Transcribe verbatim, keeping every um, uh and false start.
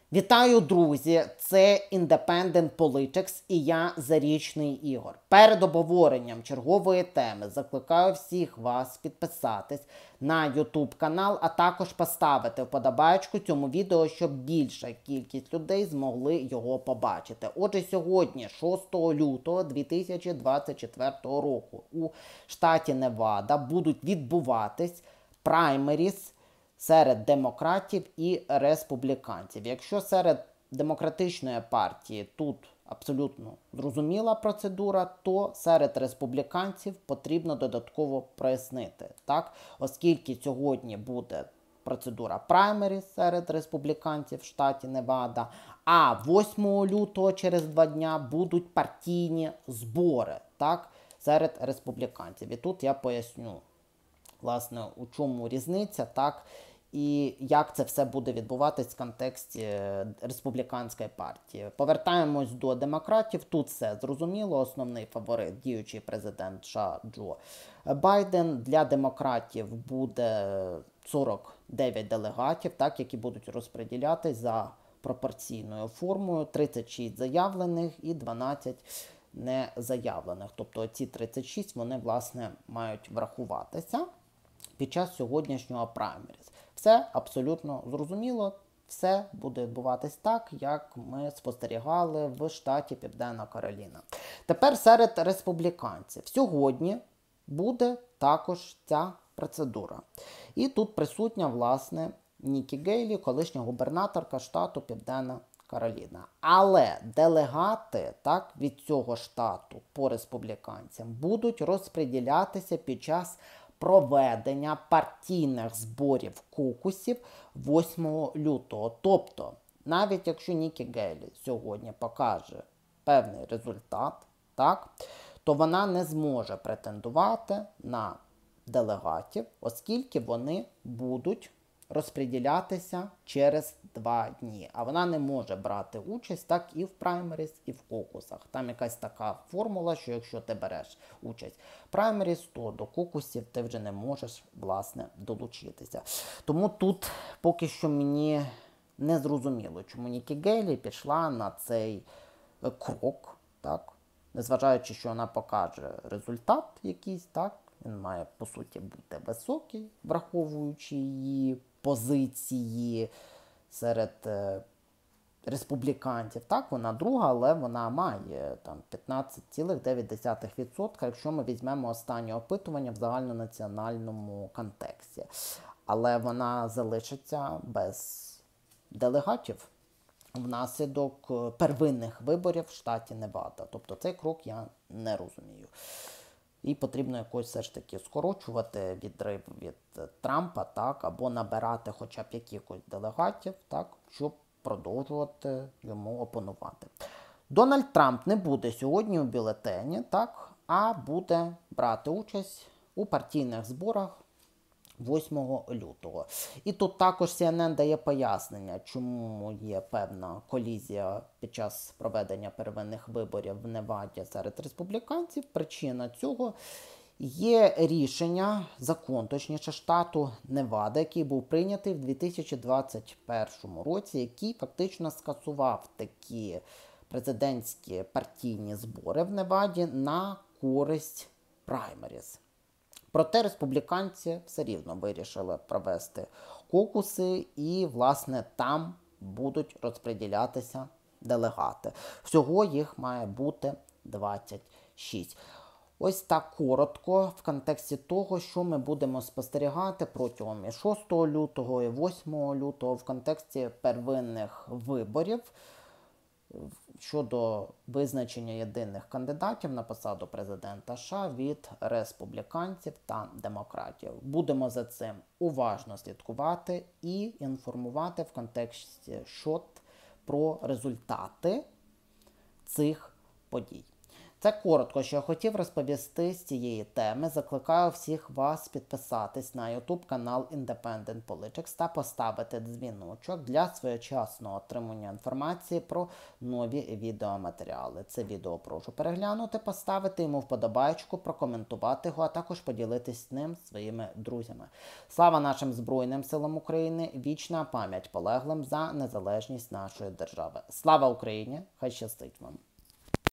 Вітаю, друзі! Це Independent Politics і я, Зарічний Ігор. Перед обговоренням чергової теми закликаю всіх вас підписатись на YouTube канал, а також поставити вподобайку цьому відео, щоб більша кількість людей змогли його побачити. Отже, сьогодні, шостого лютого дві тисячі двадцять четвертого року, у штаті Невада будуть відбуватись праймеріс серед демократів і республіканців. Якщо серед демократичної партії тут абсолютно зрозуміла процедура, то серед республіканців потрібно додатково прояснити, так? Оскільки сьогодні буде процедура праймері серед республіканців в штаті Невада, а восьмого лютого через два дня будуть партійні збори, так, серед республіканців. І тут я поясню, власне, у чому різниця, так, і як це все буде відбуватись в контексті республіканської партії. Повертаємось до демократів. Тут все зрозуміло. Основний фаворит – діючий президент США Джо Байден. Для демократів буде сорок дев'ять делегатів, так, які будуть розподілятись за пропорційною формою. тридцять шість заявлених і дванадцять незаявлених. Тобто ці тридцять шість, вони, власне, мають врахуватися під час сьогоднішнього праймеріс. Все абсолютно зрозуміло, все буде відбуватись так, як ми спостерігали в штаті Південна Кароліна. Тепер серед республіканців. Сьогодні буде також ця процедура. І тут присутня, власне, Нікі Гейлі, колишня губернаторка штату Південна Кароліна. Але делегати, так, від цього штату по республіканцям будуть розподілятися під час проведення партійних зборів кокусів восьмого лютого. Тобто, навіть якщо Нікі Гейлі сьогодні покаже певний результат, так, то вона не зможе претендувати на делегатів, оскільки вони будуть розподілятися через два дні. А вона не може брати участь так і в праймеріс, і в кокусах. Там якась така формула, що якщо ти береш участь в праймеріс, то до кокусів ти вже не можеш, власне, долучитися. Тому тут поки що мені не зрозуміло, чому Нікі Гейлі пішла на цей крок, так, незважаючи, що вона покаже результат якийсь, так, він має, по суті, бути високий, враховуючи її позиції серед е, республіканців. Так, вона друга, але вона має там п'ятнадцять цілих дев'ять десятих відсотка, якщо ми візьмемо останнє опитування в загальнонаціональному контексті. Але вона залишиться без делегатів внаслідок первинних виборів в штаті Невада. Тобто цей крок я не розумію. І потрібно якось все ж таки скорочувати відрив від Трампа, так, або набирати хоча б якихось делегатів, так, щоб продовжувати йому опонувати. Дональд Трамп не буде сьогодні у бюлетені, так, а буде брати участь у партійних зборах восьмого лютого. І тут також Сі Ен Ен дає пояснення, чому є певна колізія під час проведення первинних виборів в Неваді серед республіканців. Причина цього є рішення, закон, точніше, штату Невада, який був прийнятий в дві тисячі двадцять першому році, який фактично скасував такі президентські партійні збори в Неваді на користь праймеріс. Проте республіканці все рівно вирішили провести кокуси і, власне, там будуть розподілятися делегати. Всього їх має бути двадцять шість. Ось так коротко в контексті того, що ми будемо спостерігати протягом і шостого лютого, і восьмого лютого в контексті первинних виборів щодо визначення єдиних кандидатів на посаду президента США від республіканців та демократів. Будемо за цим уважно слідкувати і інформувати в контексті шот про результати цих подій. Це коротко, що я хотів розповісти з цієї теми. Закликаю всіх вас підписатись на YouTube канал Independent Politics та поставити дзвіночок для своєчасного отримання інформації про нові відеоматеріали. Це відео прошу переглянути, поставити йому вподобайку, прокоментувати його, а також поділитись ним зі своїми друзями. Слава нашим Збройним силам України, вічна пам'ять полеглим за незалежність нашої держави. Слава Україні! Хай щастить вам!